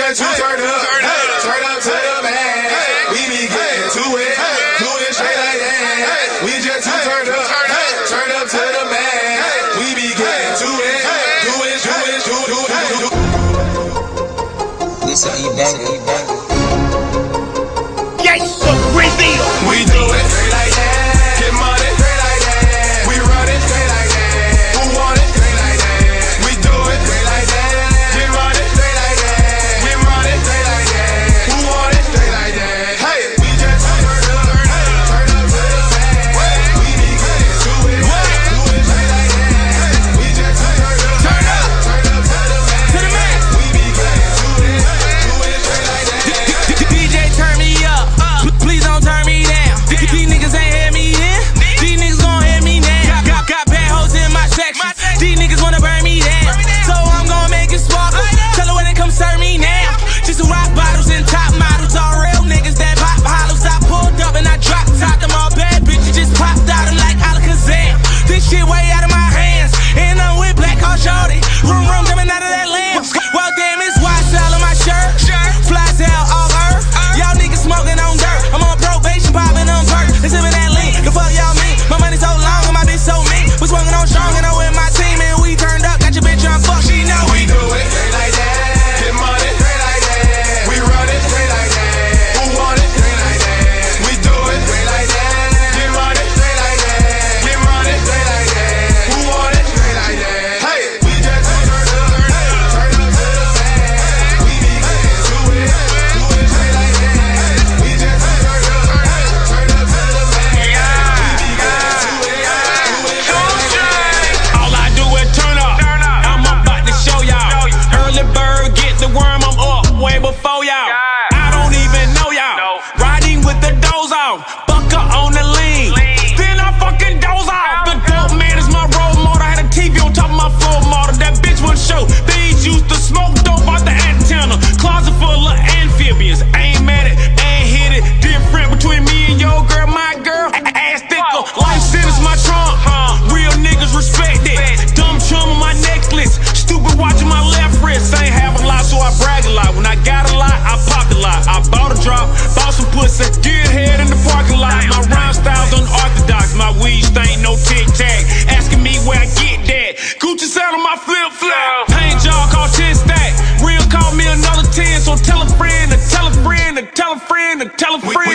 just too turned up. Turn up to the man. We be getting to it. Do it straight like that. We just too turned up. Turn up to the man. We be getting to it. Do it. This is E-Banger. Yes, so Brazil. We do it straight like that. Get money straight like that. We run it straight like that. Who want it straight like that? We do it straight like that. Get money straight like that. We run it straight like that. Who want it straight like that? Hey, we just turn up to the man. We be getting to it. Do it straight like that. We just turn up to the man. We be getting to it. Do it straight like that. DJ, turn me up. Please don't turn me down. These niggas ain't had me in. These niggas gon' hear me now. Got bad hoes in my section. These niggas wanna burn me down. So I'm gon' make it sparkle. Tell her when they come serve me now. Just some rock bottles and top models. All real niggas that pop hollows. I pulled up and I dropped top. Them all bad bitches just popped out. I'm like Alakazam. This shit way out of my hands. And I'm with Black Hawk Shorty. Room jumping out of that lamb. Well, damn, it's YSL on my shirt. Flies out all earth. Y'all niggas smoking on dirt. I'm on probation, popping on perk. And sipping that lean. The fuck y'all mean? My money so long and my bitch so mean. We smoking on strong and I'm with my team. And we turned up. Got your bitch on fuck. She know We do it straight like that. Get money straight like that. We run it straight like that. Who want it straight like that? We do it straight like that. Get money straight like that. Get money straight like that. Who want it straight like that? Hey, we just turn up to the man. We be getting to it. Do it straight like that. We just turn up to the man. We be getting to it. Do it straight like that. all I do is turn up. I'm about to show y'all. Early bird get the worm, I'm up way before y'all. I don't even know y'all. Riding with the doors off, bucker on the lean. Then I fucking doze off. The dope man is my role model. I had a TV on top of my floor model. That bitch wouldn't show. These used to smoke dope out the antenna. Closet full of amphibians. Ain't mad it, ain't hit it. Different between me and your girl, my girl. Ass thicker. Life sentence my trunk. Real niggas respect it. Dumb chum on my necklace. Stupid watching my left wrist. Ain't have a lot, so I brag a lot. When I got a lot, I popped a lot. I bought a drop, bought some pussy. Get head in the parking lot. My rhyme style's unorthodox. My weed stain, no tic tac. Asking me where I get that. Gucci sound on my flip flop. Paint jar called 10 stack. Real call me another 10. So tell a friend to tell a friend to tell a friend to tell a friend.